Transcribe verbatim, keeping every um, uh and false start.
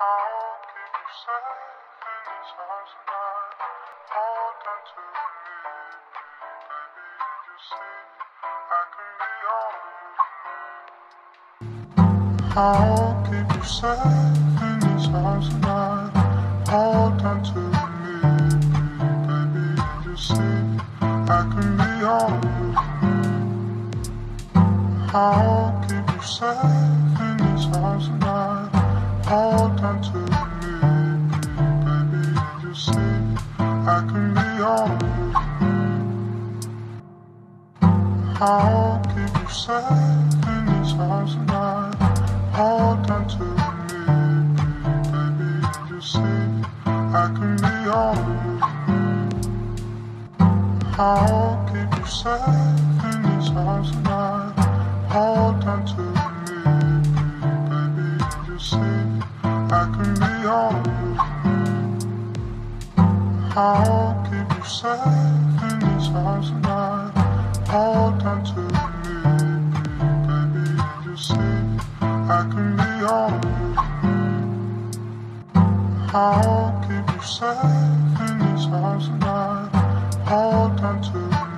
I'll keep you safe in these arms tonight. Hold on to me, baby. You see, I can be all of you. I'll keep you safe in these arms tonight. Hold on to me, baby. You see, I can be all of you. I'll keep you safe in these arms tonight. Hold on to me, baby, you see, I can be all of you. I'll keep you safe in these arms tonight. Hold on to me, baby, you see, I can be all of you. I'll keep you safe in these arms tonight. Hold on to me, baby, you see, I can be all of you. I'll keep you safe in these arms tonight. Hold on to me, baby, you see, I can be all of you. I'll keep you safe in these arms tonight. Hold on to me.